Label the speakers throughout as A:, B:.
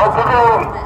A: to go.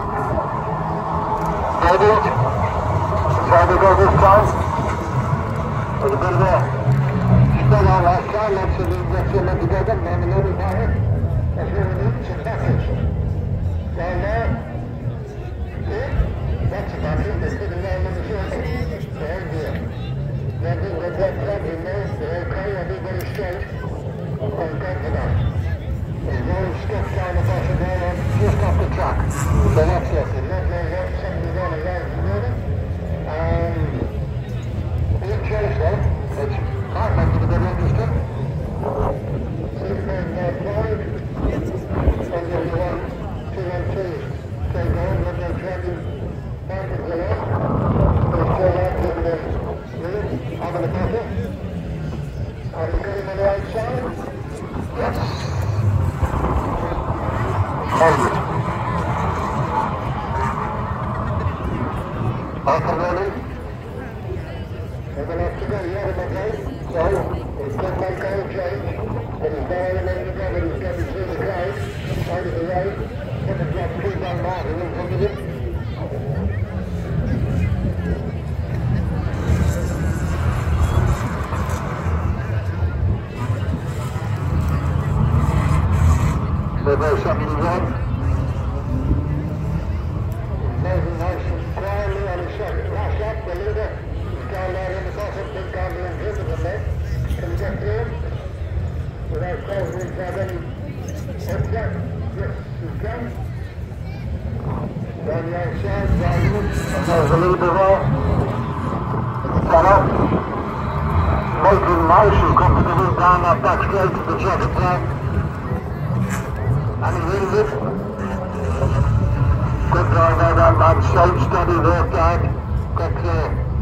A: Ready? Try to go this time. There's a bit of a spin on last time. Let's see if we can get it together. Maybe a little better. That's what we need. Some buckets. Down there. Good. That's a bucket. They're putting down in the circle. Very good. Then we'll get plugged in there. They're okay. Everybody's straight. And good for that. There's no stuff down the bottom there, just off the track. So that's it. There's not very much something going around the middle. In case though, it's quite likely to be interesting. Superman down 5, and there's 2 and 2. Stay going, when they're tracking back to the left. They're still out to the lead, having a better. Are you getting on the outside? Yes. Hold it. Open ready. We're going to have to go the other way. So, it's good like oil change. But it's down and then the government is getting through the crowd. Out of the road. Put the block 2 down Martin in front of it. We're very something to run. Moving nice and quietly on his second. Last up, the leader. He's down there in the bottom, big gambling driven in there. Can you get through him? Without causing him to have any upset? Yes, you can. Down the outside, driving him. And there's a little bit more. Got up. Making nice and comfortable down that back straight to the second track. And he wins it. Good drive there, that man. Safe, steady, worked out. Got clear.